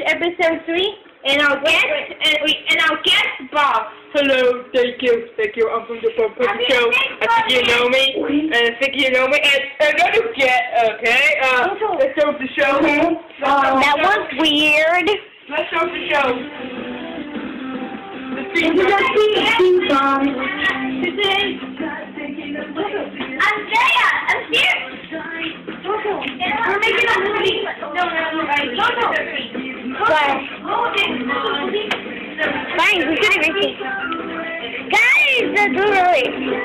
episode 3, and our guest Bob. Hello, thank you. I'm from the Puppet Show. I think you know me, and another guest. Okay, let's start the show. That was weird. Let's start the show. This is a theme song. This is Andrea. I'm here. We're making a movie. No. Fine, we should have received. Guys, that's really.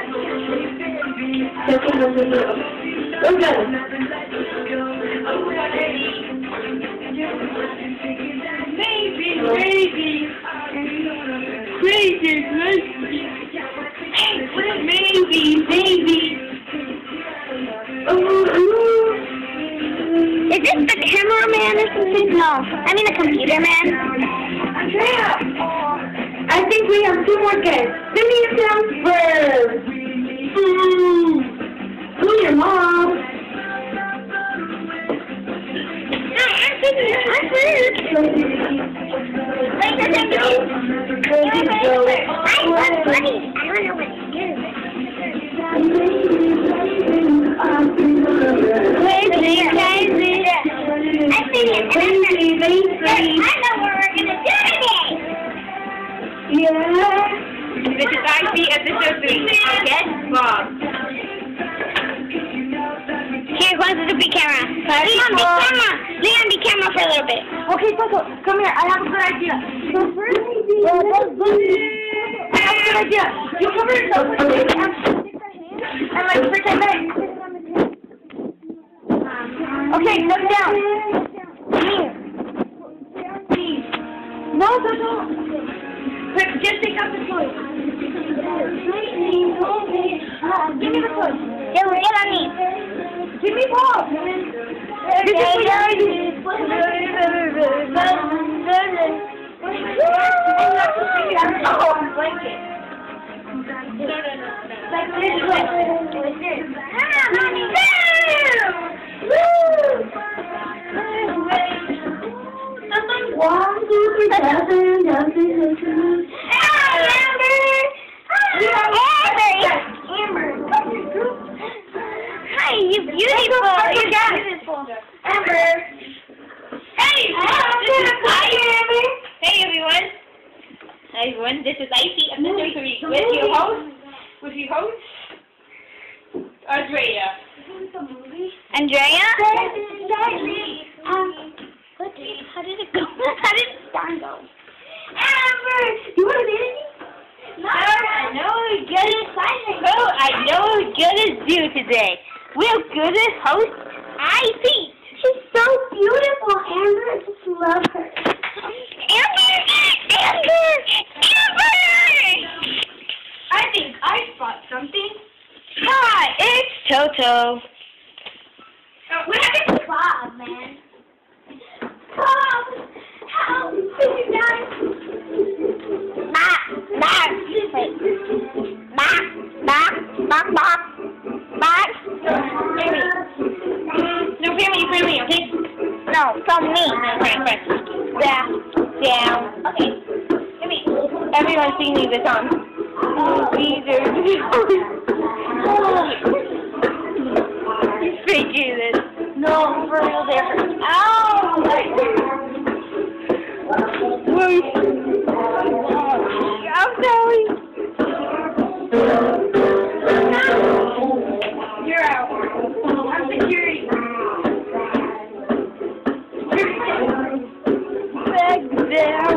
Maybe. Is this the cameraman or something? No, I mean the computer man. Andrea! I think we have 2 more guests. Give me a sound first. Who's your mom? Hi, I'm Sydney. I'm rude. Wait, that's funny. I don't know what it is. Crazy. I think it's crazy. I know what we're gonna do today. Yeah. This is ifeet episode 3. Our guest Bob. Here, go to the big camera. Leon, be camera for a little bit. Okay, Coco, come here. I have a good idea. So first, I have a good idea. You cover yourself with your hand and like pretend that you sit on the table. Okay, look down. Here. No. Quick, just take out the toy. Give me the toy. Get on me. Give me ball. This is blanket. Like this way. Like this. Mommy. One, 2, 3, 7, Amber. Hi, you beautiful. You're beautiful. Amber. Hey, everyone. This is ifeet episode 3 with your host, Andrea. Andrea? How did it go? How did the song go? Amber, you want to do anything? No, I know we're good at signing. Oh, I know what we're gonna do today. We're gonna host ifeet. She's so beautiful, Amber. I just love her. Amber! I think I spot something. Hi, it's Toto. What happened to Bob, man? Bob! Help! Did you die? Bob! No, family, okay? No, from me. Right. Down. Okay. Everyone singing the song. You're faking this. No, for real, different. Ow! I'm sorry. You're out. I'm security. Back down.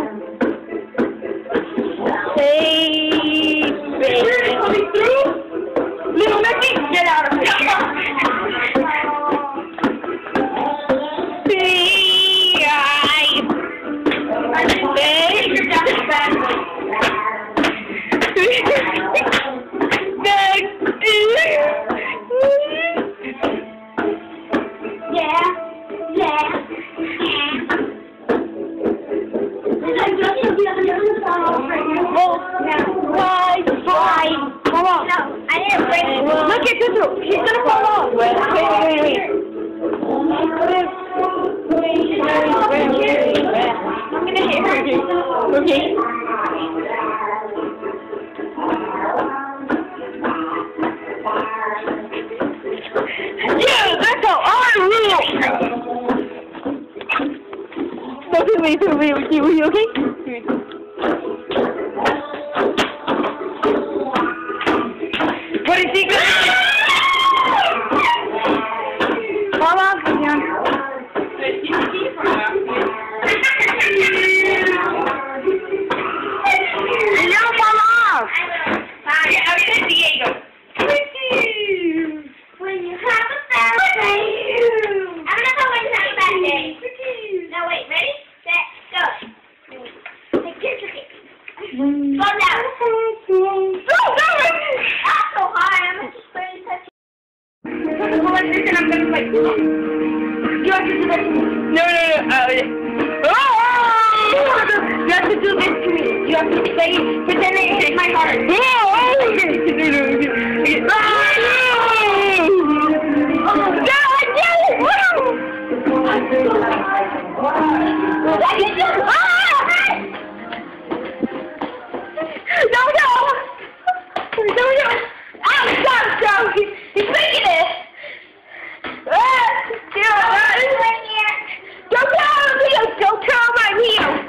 Hey, baby. Little Mickey, get out of here. Come on. No, I didn't break it. Look at Tutu. She's gonna fall off. Wait. Okay. Yeah, that's how I rule! Wait, you okay? What is he gonna do? Fall off again. You don't fall off. I'm in Diego. When you have a bad day. I'm gonna go when you have a bad day. No, wait, ready? Set, go. Take your ticket. Go down. Not so high. I'm just going to touch you. Well, like this, and I'm going to like, you have to do this to me. No. You have to do this to me. You have to say, pretend that you hit my heart. Stop. He's making it. Don't tell him, Leo. Don't tell him I'm Leo.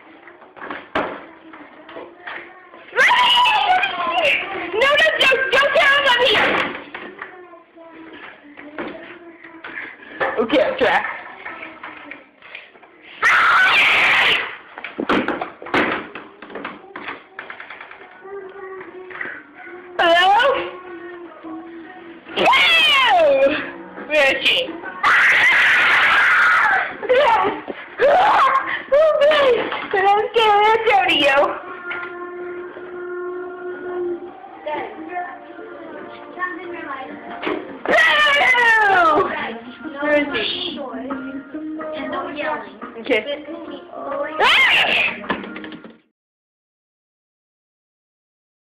No, don't tell him I'm here. Okay, I'm track. Hello? Whoa! Where is she? I'm scared of rodeo. Where is he? And no yelling. Okay.